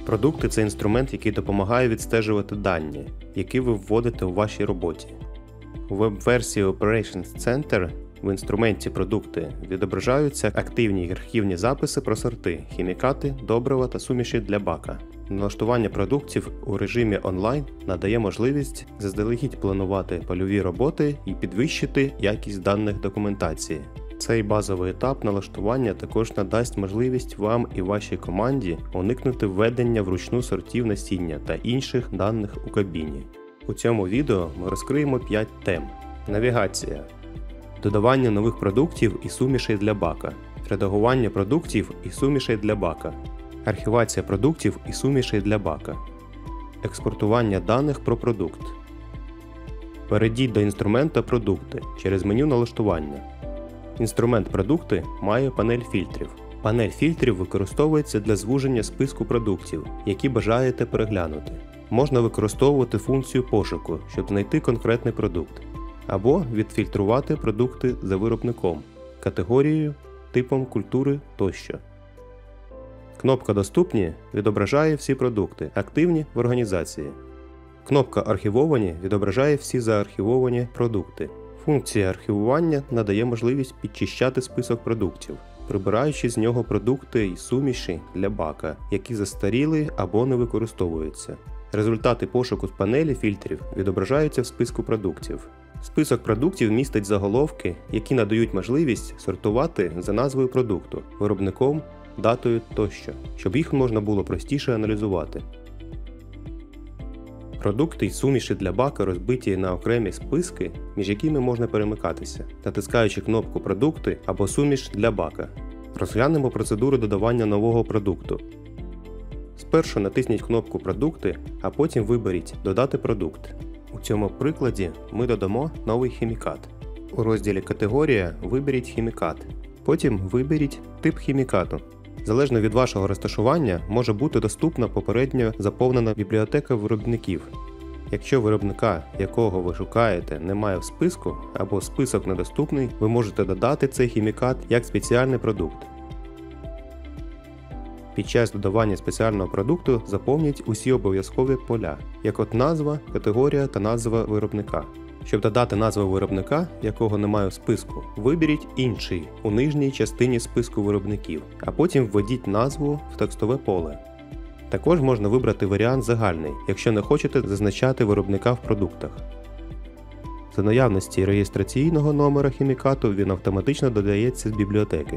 Продукти – це інструмент, який допомагає відстежувати дані, які ви вводите у вашій роботі. У веб-версії Operations Center в інструменті «Продукти» відображаються активні архівні записи про сорти, хімікати, добрива та суміші для бака. Налаштування продуктів у режимі онлайн надає можливість заздалегідь планувати польові роботи і підвищити якість даних документації. Цей базовий етап налаштування також надасть можливість вам і вашій команді уникнути введення вручну сортів насіння та інших даних у кабіні. У цьому відео ми розкриємо 5 тем. Навігація, додавання нових продуктів і сумішей для бака, редагування продуктів і сумішей для бака, архівація продуктів і сумішей для бака, експортування даних про продукт. Перейдіть до інструмента «Продукти» через меню налаштування. Інструмент «Продукти» має панель фільтрів. Панель фільтрів використовується для звуження списку продуктів, які бажаєте переглянути. Можна використовувати функцію пошуку, щоб знайти конкретний продукт, або відфільтрувати продукти за виробником, категорією, типом культури тощо. Кнопка «Доступні» відображає всі продукти, активні в організації. Кнопка «Архівовані» відображає всі заархівовані продукти. Функція архівування надає можливість підчищати список продуктів, прибираючи з нього продукти і суміші для бака, які застаріли або не використовуються. Результати пошуку з панелі фільтрів відображаються в списку продуктів. Список продуктів містить заголовки, які надають можливість сортувати за назвою продукту, виробником, датою тощо, щоб їх можна було простіше аналізувати. Продукти й суміші для бака розбиті на окремі списки, між якими можна перемикатися, натискаючи кнопку «Продукти» або «Суміш для бака». Розглянемо процедуру додавання нового продукту. Спершу натисніть кнопку «Продукти», а потім виберіть «Додати продукт». У цьому прикладі ми додамо новий хімікат. У розділі «Категорія» виберіть хімікат. Потім виберіть тип хімікату. Залежно від вашого розташування, може бути доступна попередньо заповнена бібліотека виробників. Якщо виробника, якого ви шукаєте, немає в списку або список недоступний, ви можете додати цей хімікат як спеціальний продукт. Під час додавання спеціального продукту заповніть усі обов'язкові поля, як от назва, категорія та назва виробника. Щоб додати назву виробника, якого немає в списку, виберіть «Інший» у нижній частині списку виробників, а потім введіть назву в текстове поле. Також можна вибрати варіант «Загальний», якщо не хочете зазначати виробника в продуктах. За наявності реєстраційного номера хімікату він автоматично додається з бібліотеки.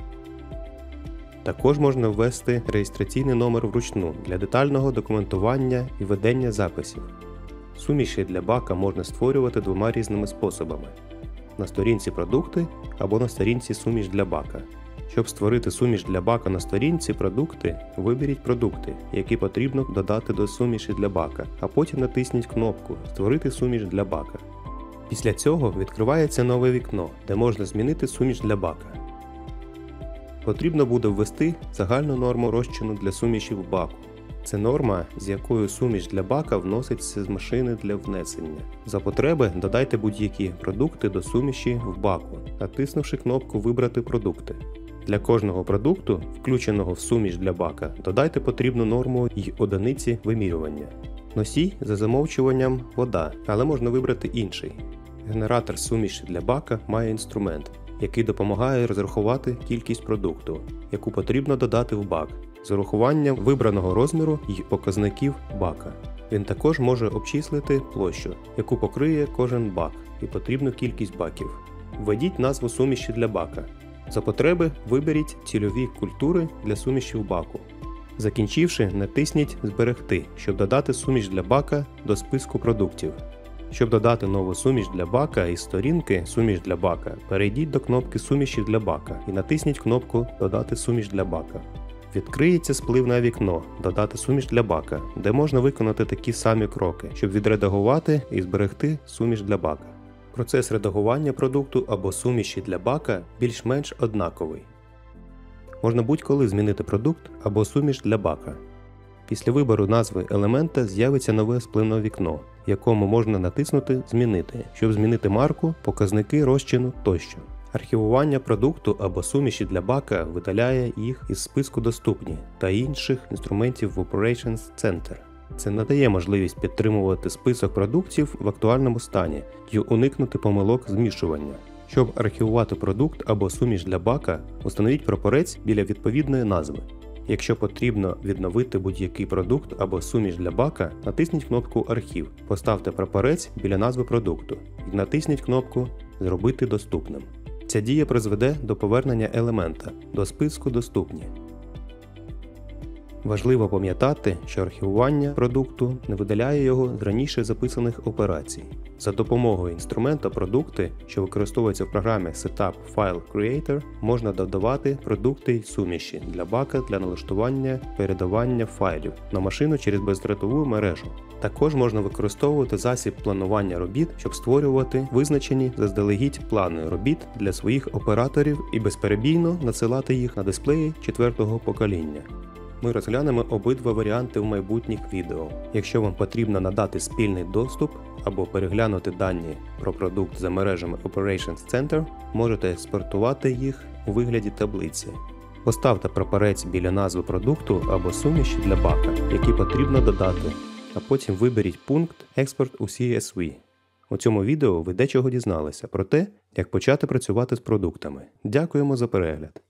Також можна ввести реєстраційний номер вручну для детального документування і ведення записів. Суміші для бака можна створювати двома різними способами – на сторінці «Продукти» або на сторінці «Суміш для бака». Щоб створити суміш для бака на сторінці «Продукти», виберіть продукти, які потрібно додати до суміші для бака, а потім натисніть кнопку «Створити суміш для бака». Після цього відкривається нове вікно, де можна змінити суміш для бака. Потрібно буде ввести загальну норму розчину для сумішів баку. Це норма, з якою суміш для бака вноситься з машини для внесення. За потреби додайте будь-які продукти до суміші в баку, натиснувши кнопку «Вибрати продукти». Для кожного продукту, включеного в суміш для бака, додайте потрібну норму й одиниці вимірювання. Носій за замовчуванням вода, але можна вибрати інший. Генератор суміші для бака має інструмент, який допомагає розрахувати кількість продукту, яку потрібно додати в бак, з урахуванням вибраного розміру й показників бака. Він також може обчислити площу, яку покриє кожен бак, і потрібну кількість баків. Введіть назву суміші для бака. За потреби виберіть цільові культури для суміші в баку. Закінчивши, натисніть «Зберегти», щоб додати суміш для бака до списку продуктів. Щоб додати нову суміш для бака із сторінки «Суміш для бака», перейдіть до кнопки «Суміші для бака» і натисніть кнопку «Додати суміш для бака». Відкриється спливне вікно «Додати суміш для бака», де можна виконати такі самі кроки, щоб відредагувати і зберегти суміш для бака. Процес редагування продукту або суміші для бака більш-менш однаковий. Можна будь-коли змінити продукт або суміш для бака. Після вибору назви елемента з'явиться нове спливне вікно, в якому можна натиснути «Змінити», щоб змінити марку, показники розчину тощо. Архівування продукту або суміші для бака видаляє їх із списку «Доступні» та інших інструментів в Operations Center. Це надає можливість підтримувати список продуктів в актуальному стані і уникнути помилок змішування. Щоб архівувати продукт або суміш для бака, установіть прапорець біля відповідної назви. Якщо потрібно відновити будь-який продукт або суміш для бака, натисніть кнопку «Архів», поставте прапорець біля назви продукту і натисніть кнопку «Зробити доступним». Ця дія призведе до повернення елемента до списку «Доступні». Важливо пам'ятати, що архівування продукту не видаляє його з раніше записаних операцій. За допомогою інструмента «Продукти», що використовується в програмі Setup File Creator, можна додавати продукти й суміші для бака для налаштування передавання файлів на машину через бездротову мережу. Також можна використовувати засіб планування робіт, щоб створювати визначені заздалегідь плани робіт для своїх операторів і безперебійно надсилати їх на дисплеї 4-го покоління. Ми розглянемо обидва варіанти в майбутніх відео. Якщо вам потрібно надати спільний доступ або переглянути дані про продукт за мережами Operations Center, можете експортувати їх у вигляді таблиці. Поставте прапорець біля назви продукту або суміші для бака, які потрібно додати, а потім виберіть пункт «Експорт у CSV». У цьому відео ви дечого дізналися про те, як почати працювати з продуктами. Дякуємо за перегляд!